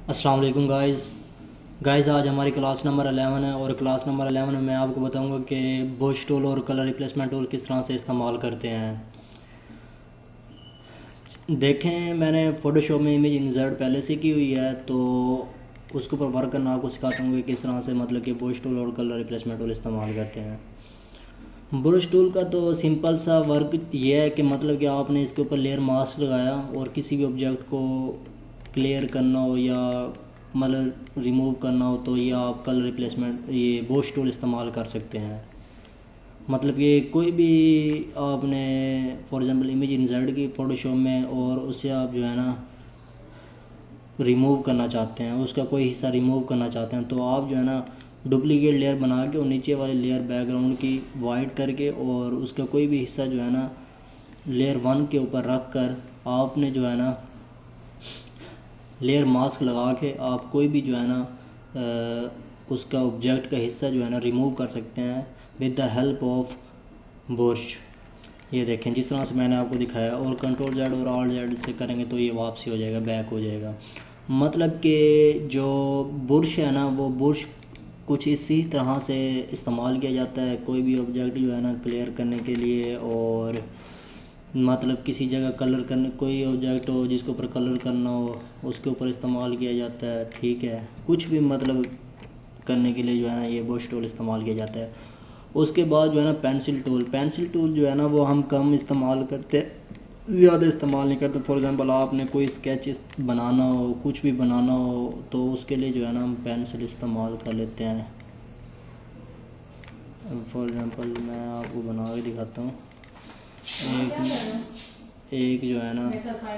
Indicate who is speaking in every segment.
Speaker 1: अस्सलाम वालेकुम गाइस आज हमारी क्लास नंबर 11 है और क्लास नंबर 11 में मैं आपको बताऊंगा कि बुश टूल और कलर रिप्लेसमेंट टूल किस तरह से इस्तेमाल करते हैं। देखें, मैंने फ़ोटोशॉप में इमेज इंसर्ट पहले से की हुई है, तो उसके ऊपर वर्क करना आपको सिखाता हूँ कि किस तरह से मतलब कि बुश टूल और कलर रिप्लेसमेंट टूल इस्तेमाल करते हैं। ब्रश टूल का तो सिंपल सा वर्क ये है कि मतलब कि आपने इसके ऊपर लेयर मास्क लगाया और किसी भी ऑब्जेक्ट को क्लियर करना हो या मतलब रिमूव करना हो तो ये आप कलर रिप्लेसमेंट ये ब्रश टूल इस्तेमाल कर सकते हैं। मतलब ये कोई भी आपने फॉर एग्ज़ाम्पल इमेज इंसर्ट की फ़ोटोशॉप में और उसे आप जो है ना रिमूव करना चाहते हैं, उसका कोई हिस्सा रिमूव करना चाहते हैं, तो आप जो है ना डुप्लीकेट लेयर बना के और नीचे वाली लेयर बैकग्राउंड की वाइट करके और उसका कोई भी हिस्सा जो है ना लेयर 1 के ऊपर रख कर आपने जो है ना लेयर मास्क लगा के आप कोई भी जो है ना उसका ऑब्जेक्ट का हिस्सा जो है ना रिमूव कर सकते हैं with the help of brush. ये देखें जिस तरह से मैंने आपको दिखाया, और कंट्रोल जेड और ऑल्ट जेड से करेंगे तो ये वापसी हो जाएगा, बैक हो जाएगा। मतलब कि जो बुरश है ना वो बुरश कुछ इसी तरह से इस्तेमाल किया जाता है कोई भी ऑब्जेक्ट जो है ना क्लियर करने के लिए, और मतलब किसी जगह कलर करने, कोई ऑब्जेक्ट हो जिसके ऊपर कलर करना हो उसके ऊपर इस्तेमाल किया जाता है। ठीक है, कुछ भी मतलब करने के लिए जो है ना ये ब्रश टूल इस्तेमाल किया जाता है। उसके बाद जो है ना पेंसिल टूल जो है ना वो हम कम इस्तेमाल करते, ज़्यादा इस्तेमाल नहीं करते। फॉर एग्ज़ाम्पल आपने कोई स्केच बनाना हो, कुछ भी बनाना हो, तो उसके लिए जो है ना हम पेंसिल इस्तेमाल कर लेते हैं। फॉर एग्ज़ाम्पल मैं आपको बना के दिखाता हूँ। एक जो है ना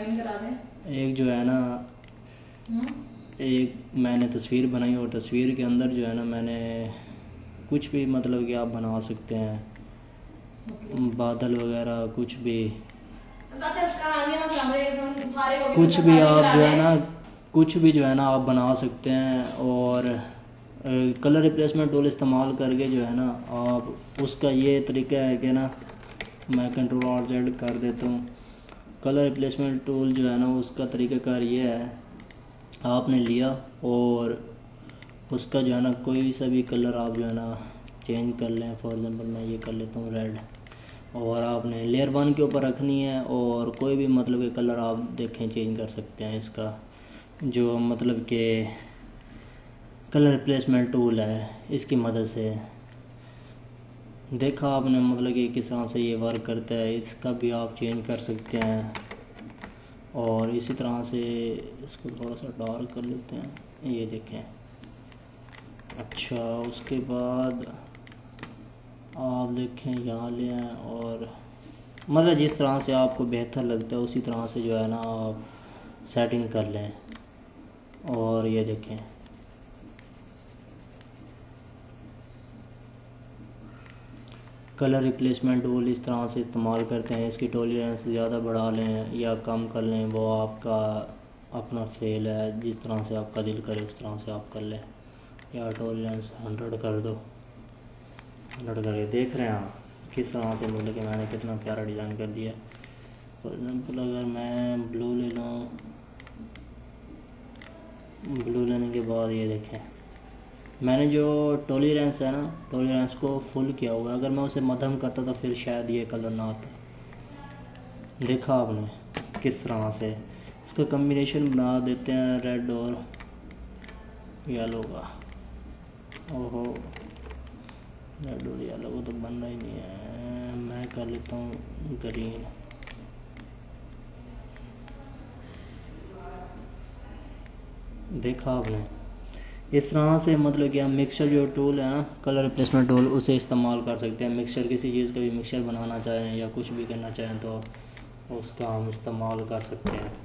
Speaker 1: एक मैंने तस्वीर बनाई और तस्वीर के अंदर जो है ना मैंने कुछ भी मतलब कि आप बना सकते हैं, बादल वगैरह कुछ भी जो है ना आप बना सकते हैं। और कलर रिप्लेसमेंट टूल इस्तेमाल करके जो है ना आप उसका ये तरीका है कि ना मैं कंट्रोल ऑल्ट जेड कर देता हूँ। कलर रिप्लेसमेंट टूल जो है ना उसका तरीक़ाकार ये है, आपने लिया और उसका जो है ना कोई सा भी कलर आप जो है ना चेंज कर लें। फॉर एग्ज़ाम्पल मैं ये कर लेता हूँ रेड, और आपने लेयर 1 के ऊपर रखनी है और कोई भी मतलब कि कलर आप देखें चेंज कर सकते हैं। इसका जो मतलब कि कलर रिप्लेसमेंट टूल है इसकी मदद से देखा आपने मतलब कि किस तरह से ये वर्क करता है। इसका भी आप चेंज कर सकते हैं और इसी तरह से इसको थोड़ा सा डार्क कर लेते हैं, ये देखें। अच्छा, उसके बाद आप देखें यहाँ ले आएँ और मतलब जिस तरह से आपको बेहतर लगता है उसी तरह से जो है ना आप सेटिंग कर लें। और ये देखें कलर रिप्लेसमेंट टूल इस तरह से इस्तेमाल करते हैं। इसकी टॉलरेंस ज़्यादा बढ़ा लें या कम कर लें, वो आपका अपना फेल है। जिस तरह से आपका दिल करे उस तरह से आप कर लें। या टॉलरेंस 100 कर दो, 100 करके देख रहे हैं आप किस तरह से मतलब कि मैंने कितना प्यारा डिज़ाइन कर दिया। फॉर एग्ज़ाम्पल अगर मैं ब्लू ले लूँ, ब्लू लेने के बाद ये देखें मैंने जो टॉलरेंस है ना टॉलरेंस को फुल किया हुआ है। अगर मैं उसे मध्यम करता तो फिर शायद ये कलर ना आता। देखा आपने किस तरह से इसका कम्बिनेशन बना देते हैं रेड और येलो का। ओहो, रेड और येलो को तो बन रहा ही नहीं है, मैं कर लेता हूँ ग्रीन। देखा आपने इस तरह से मतलब कि हम मिक्सचर जो टूल है ना कलर रिप्लेसमेंट टूल उसे इस्तेमाल कर सकते हैं। मिक्सचर किसी चीज़ का भी मिक्सचर बनाना चाहें या कुछ भी करना चाहें तो उसका हम इस्तेमाल कर सकते हैं।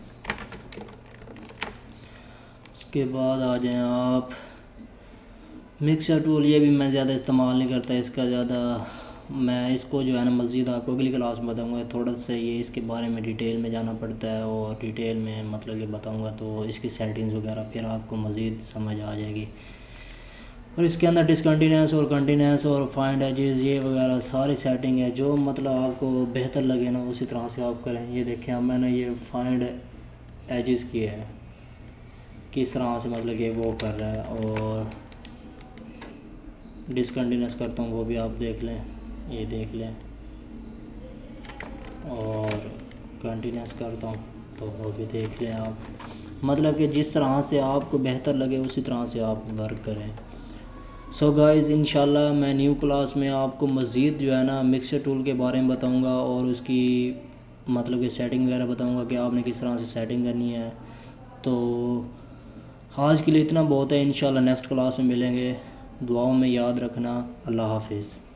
Speaker 1: उसके बाद आ जाएं आप मिक्सचर टूल, ये भी मैं ज़्यादा इस्तेमाल नहीं करता इसका ज़्यादा। मैं इसको जो है ना मज़ीद आपको अगली क्लास में बताऊँगा। थोड़ा सा ये इसके बारे में डिटेल में जाना पड़ता है और डिटेल में मतलब कि बताऊँगा तो इसकी सेटिंग्स वगैरह फिर आपको मज़ीद समझ आ जाएगी। और इसके अंदर डिसकंटिन्यूस और कंटिन्यूस और फाइंड एजेस ये वगैरह सारी सेटिंग है। जो मतलब आपको बेहतर लगे ना उसी तरह से आप करें। ये देखें अब मैंने ये फाइंड एजेस किया है, किस तरह से मतलब कि वो कर रहा है। और डिसकंटिन्यूस करता हूँ वो भी आप देख लें, ये देख लें। और कंटिन्यूस करता हूँ तो वो भी देख लें आप। मतलब कि जिस तरह से आपको बेहतर लगे उसी तरह से आप वर्क करें। सो गाइज़, इंशाल्लाह मैं न्यू क्लास में आपको मज़ीद जो है ना मिक्सर टूल के बारे में बताऊंगा और उसकी मतलब कि सेटिंग वगैरह बताऊंगा कि आपने किस तरह से सेटिंग करनी है। तो आज के लिए इतना बहुत है, इंशाल्लाह नेक्स्ट क्लास में मिलेंगे। दुआओं में याद रखना। अल्लाह हाफिज़।